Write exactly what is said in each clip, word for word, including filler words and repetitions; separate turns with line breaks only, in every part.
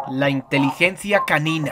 La inteligencia canina.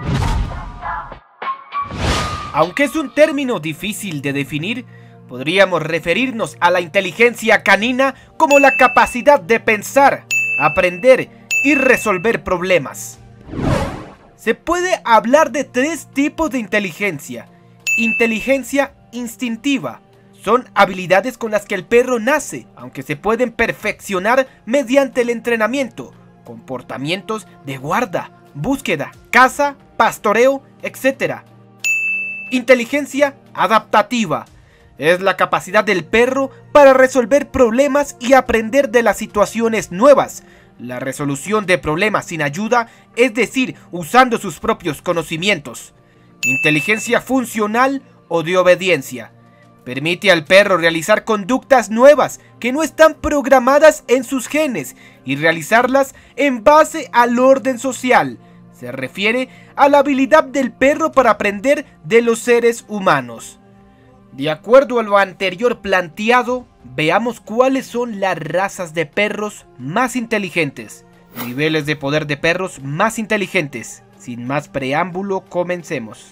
Aunque es un término difícil de definir, podríamos referirnos a la inteligencia canina como la capacidad de pensar, aprender y resolver problemas. Se puede hablar de tres tipos de inteligencia. Inteligencia instintiva. Son habilidades con las que el perro nace, aunque se pueden perfeccionar mediante el entrenamiento. Comportamientos de guarda, búsqueda, caza, pastoreo, etcétera. Inteligencia adaptativa. Es la capacidad del perro para resolver problemas y aprender de las situaciones nuevas. La resolución de problemas sin ayuda, es decir, usando sus propios conocimientos. Inteligencia funcional o de obediencia. Permite al perro realizar conductas nuevas que no están programadas en sus genes y realizarlas en base al orden social. Se refiere a la habilidad del perro para aprender de los seres humanos. De acuerdo a lo anterior planteado, veamos cuáles son las razas de perros más inteligentes. Niveles de poder de perros más inteligentes. Sin más preámbulo, comencemos.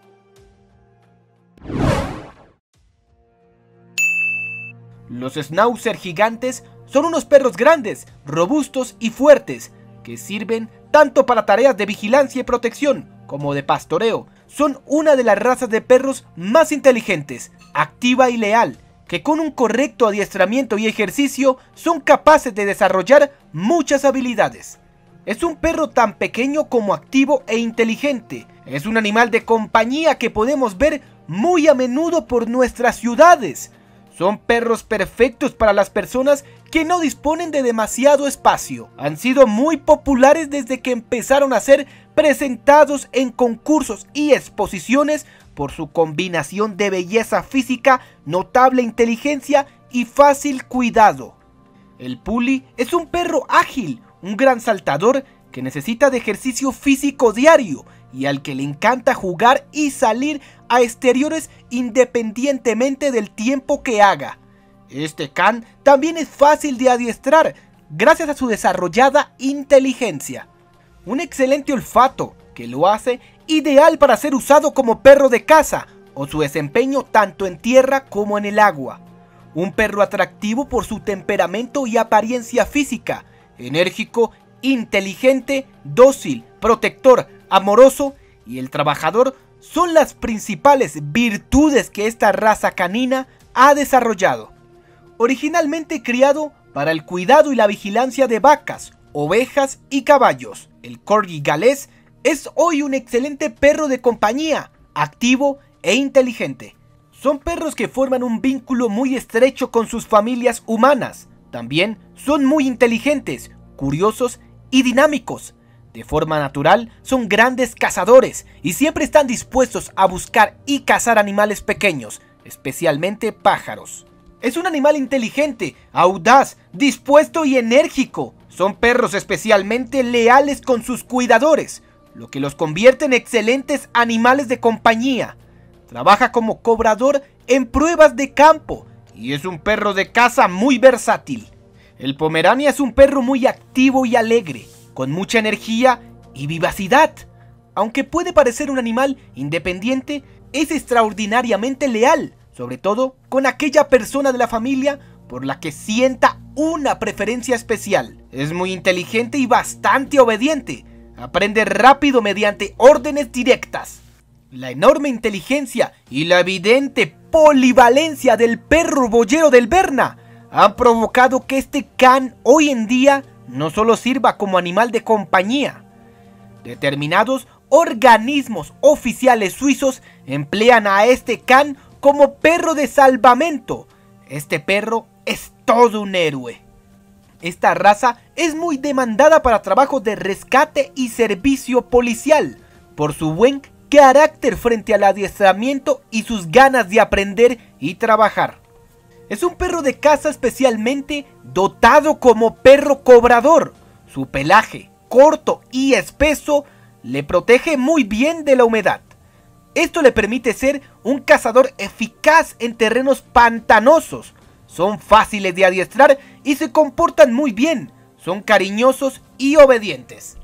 Los Schnauzer gigantes son unos perros grandes, robustos y fuertes, que sirven tanto para tareas de vigilancia y protección como de pastoreo. Son una de las razas de perros más inteligentes, activa y leal, que con un correcto adiestramiento y ejercicio son capaces de desarrollar muchas habilidades. Es un perro tan pequeño como activo e inteligente. Es un animal de compañía que podemos ver muy a menudo por nuestras ciudades. Son perros perfectos para las personas que no disponen de demasiado espacio. Han sido muy populares desde que empezaron a ser presentados en concursos y exposiciones por su combinación de belleza física, notable inteligencia y fácil cuidado. El Puli es un perro ágil, un gran saltador que necesita de ejercicio físico diario y al que le encanta jugar y salir a exteriores independientemente del tiempo que haga. Este can también es fácil de adiestrar gracias a su desarrollada inteligencia. Un excelente olfato que lo hace ideal para ser usado como perro de caza o su desempeño tanto en tierra como en el agua. Un perro atractivo por su temperamento y apariencia física, enérgico, inteligente, dócil, protector, amoroso y el trabajador son las principales virtudes que esta raza canina ha desarrollado. Originalmente criado para el cuidado y la vigilancia de vacas, ovejas y caballos, el Corgi galés es hoy un excelente perro de compañía, activo e inteligente. Son perros que forman un vínculo muy estrecho con sus familias humanas. También son muy inteligentes, curiosos y dinámicos. De forma natural, son grandes cazadores y siempre están dispuestos a buscar y cazar animales pequeños, especialmente pájaros. Es un animal inteligente, audaz, dispuesto y enérgico. Son perros especialmente leales con sus cuidadores, lo que los convierte en excelentes animales de compañía. Trabaja como cobrador en pruebas de campo y es un perro de caza muy versátil. El Pomerania es un perro muy activo y alegre, con mucha energía y vivacidad. Aunque puede parecer un animal independiente, es extraordinariamente leal, sobre todo con aquella persona de la familia por la que sienta una preferencia especial. Es muy inteligente y bastante obediente. Aprende rápido mediante órdenes directas. La enorme inteligencia y la evidente polivalencia del perro boyero del Berna han provocado que este can hoy en día no solo sirva como animal de compañía. Determinados organismos oficiales suizos emplean a este can como perro de salvamento. Este perro es todo un héroe. Esta raza es muy demandada para trabajos de rescate y servicio policial, por su buen carácter frente al adiestramiento y sus ganas de aprender y trabajar. Es un perro de caza especialmente dotado como perro cobrador. Su pelaje, corto y espeso, le protege muy bien de la humedad. Esto le permite ser un cazador eficaz en terrenos pantanosos. Son fáciles de adiestrar y se comportan muy bien. Son cariñosos y obedientes.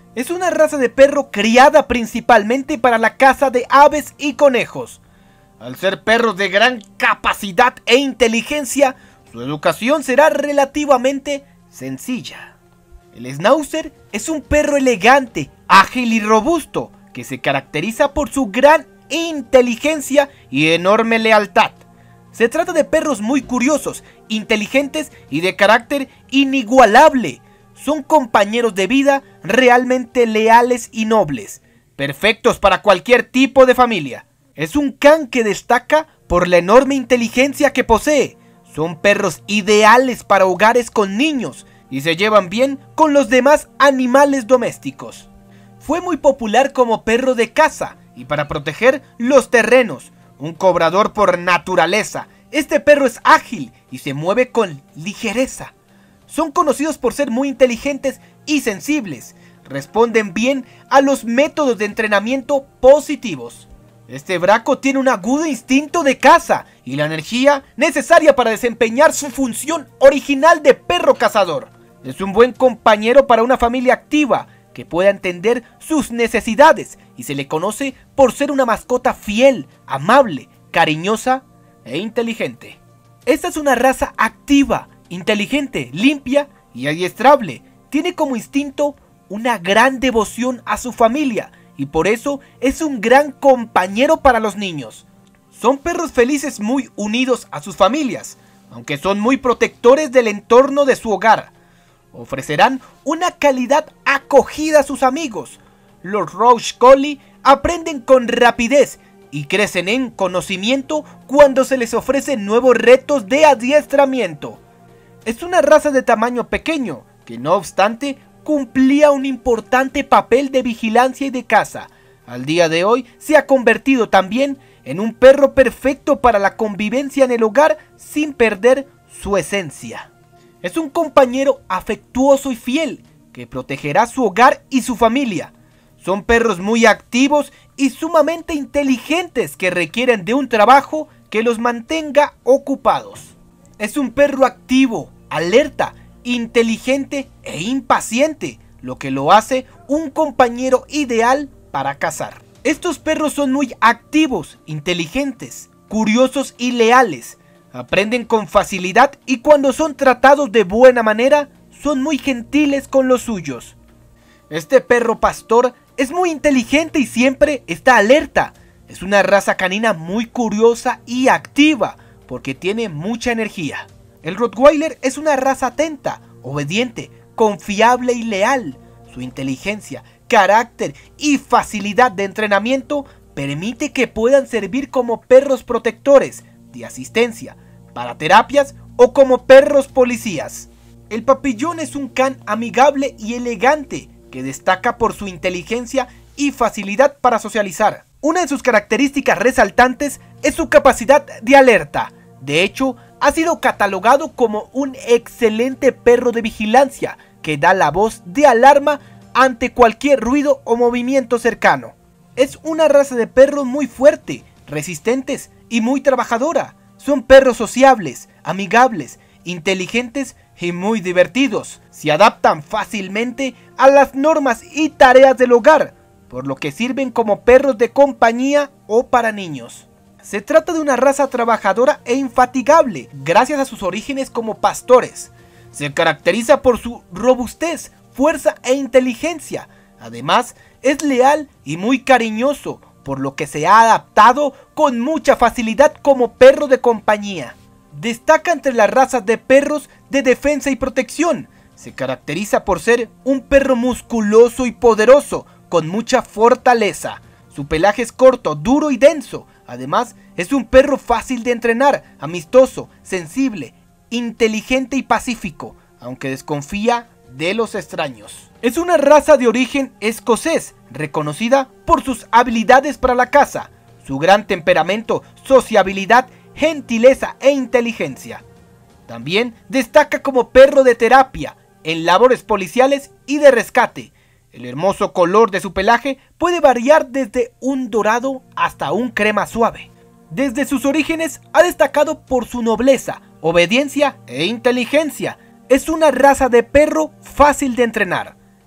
Es una raza de perro criada principalmente para la caza de aves y conejos. Al ser perros de gran capacidad e inteligencia, su educación será relativamente sencilla. El Schnauzer es un perro elegante, ágil y robusto, que se caracteriza por su gran inteligencia y enorme lealtad. Se trata de perros muy curiosos, inteligentes y de carácter inigualable. Son compañeros de vida realmente leales y nobles, perfectos para cualquier tipo de familia. Es un can que destaca por la enorme inteligencia que posee. Son perros ideales para hogares con niños y se llevan bien con los demás animales domésticos. Fue muy popular como perro de caza y para proteger los terrenos. Un cobrador por naturaleza, este perro es ágil y se mueve con ligereza. Son conocidos por ser muy inteligentes y sensibles. Responden bien a los métodos de entrenamiento positivos. Este braco tiene un agudo instinto de caza y la energía necesaria para desempeñar su función original de perro cazador. Es un buen compañero para una familia activa que pueda entender sus necesidades y se le conoce por ser una mascota fiel, amable, cariñosa e inteligente. Esta es una raza activa, inteligente, limpia y adiestrable. Tiene como instinto una gran devoción a su familia y por eso es un gran compañero para los niños. Son perros felices muy unidos a sus familias, aunque son muy protectores del entorno de su hogar. Ofrecerán una calidad acogida a sus amigos. Los Rouge Collie aprenden con rapidez y crecen en conocimiento cuando se les ofrecen nuevos retos de adiestramiento. Es una raza de tamaño pequeño, que no obstante cumplía un importante papel de vigilancia y de caza. Al día de hoy se ha convertido también en un perro perfecto para la convivencia en el hogar sin perder su esencia. Es un compañero afectuoso y fiel que protegerá su hogar y su familia. Son perros muy activos y sumamente inteligentes que requieren de un trabajo que los mantenga ocupados. Es un perro activo, alerta, inteligente e impaciente, lo que lo hace un compañero ideal para cazar. Estos perros son muy activos, inteligentes, curiosos y leales. Aprenden con facilidad y cuando son tratados de buena manera, son muy gentiles con los suyos. Este perro pastor es muy inteligente y siempre está alerta. Es una raza canina muy curiosa y activa porque tiene mucha energía. El Rottweiler es una raza atenta, obediente, confiable y leal. Su inteligencia, carácter y facilidad de entrenamiento permite que puedan servir como perros protectores, de asistencia, para terapias o como perros policías. El Papillon es un can amigable y elegante que destaca por su inteligencia y facilidad para socializar. Una de sus características resaltantes es su capacidad de alerta. De hecho, ha sido catalogado como un excelente perro de vigilancia que da la voz de alarma ante cualquier ruido o movimiento cercano. Es una raza de perros muy fuerte, resistentes y muy trabajadora. Son perros sociables, amigables, inteligentes y muy divertidos. Se adaptan fácilmente a las normas y tareas del hogar, por lo que sirven como perros de compañía o para niños. Se trata de una raza trabajadora e infatigable, gracias a sus orígenes como pastores. Se caracteriza por su robustez, fuerza e inteligencia. Además, es leal y muy cariñoso, por lo que se ha adaptado con mucha facilidad como perro de compañía. Destaca entre las razas de perros de defensa y protección. Se caracteriza por ser un perro musculoso y poderoso, con mucha fortaleza. Su pelaje es corto, duro y denso. Además, es un perro fácil de entrenar, amistoso, sensible, inteligente y pacífico, aunque desconfía de los extraños. Es una raza de origen escocés, reconocida por sus habilidades para la caza, su gran temperamento, sociabilidad, gentileza e inteligencia. También destaca como perro de terapia, en labores policiales y de rescate. El hermoso color de su pelaje puede variar desde un dorado hasta un crema suave. Desde sus orígenes ha destacado por su nobleza, obediencia e inteligencia. Es una raza de perro fácil de entrenar.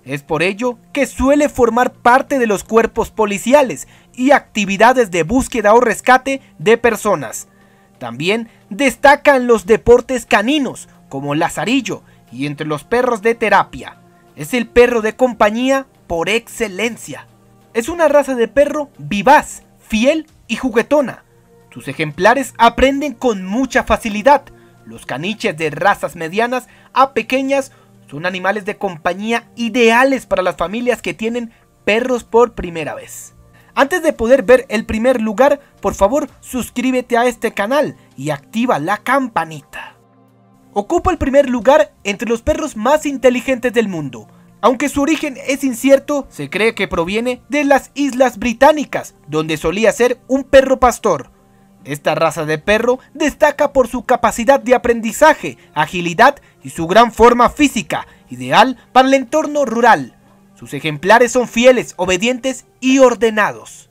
Es por ello que suele formar parte de los cuerpos policiales y actividades de búsqueda o rescate de personas. También destacan los deportes caninos, como Lazarillo, y entre los perros de terapia. Es el perro de compañía por excelencia. Es una raza de perro vivaz, fiel y juguetona. Sus ejemplares aprenden con mucha facilidad. Los caniches de razas medianas a pequeñas son animales de compañía ideales para las familias que tienen perros por primera vez. Antes de poder ver el primer lugar, por favor suscríbete a este canal y activa la campanita. Ocupa el primer lugar entre los perros más inteligentes del mundo. Aunque su origen es incierto, se cree que proviene de las Islas Británicas, donde solía ser un perro pastor. Esta raza de perro destaca por su capacidad de aprendizaje, agilidad y su gran forma física, ideal para el entorno rural. Sus ejemplares son fieles, obedientes y ordenados.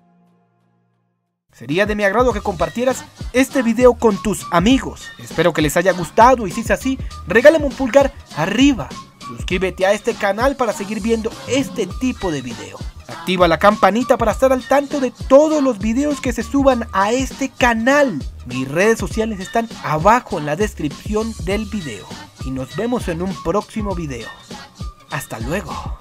Sería de mi agrado que compartieras este video con tus amigos. Espero que les haya gustado y si es así, regálame un pulgar arriba. Suscríbete a este canal para seguir viendo este tipo de video. Activa la campanita para estar al tanto de todos los videos que se suban a este canal. Mis redes sociales están abajo en la descripción del video. Y nos vemos en un próximo video. Hasta luego.